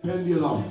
Pendulum.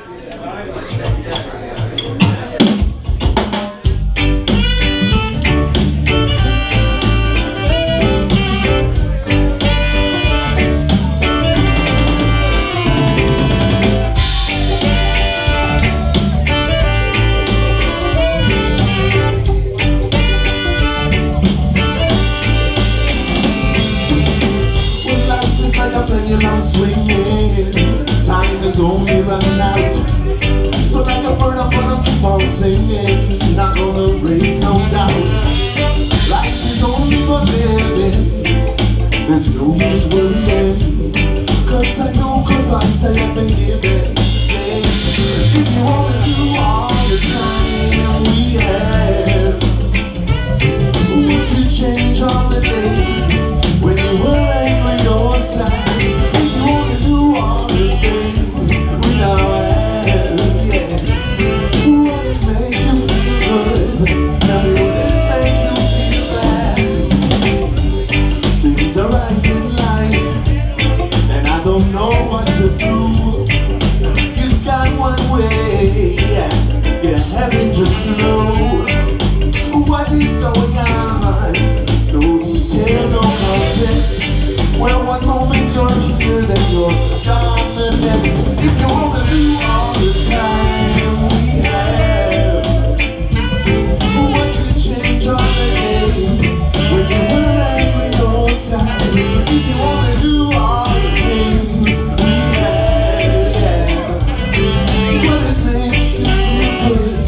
Pendulum swinging, time is only running out. So like a bird I'm gonna keep on singing, not gonna raise no doubt. Life is only for living, there's no use worrying, cause I know good vibes I have been given. If you wanna do all the time we have, would you change all the days when you were angry or sad? Having to know what is going on. No detail, no context. Well, one moment you're here, then you're gone the next. If you wanna do all the time we have, would you change all the days when you were angry or sad? If you wanna do all the things we have, would it make you feel good?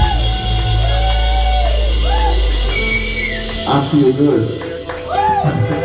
I feel good.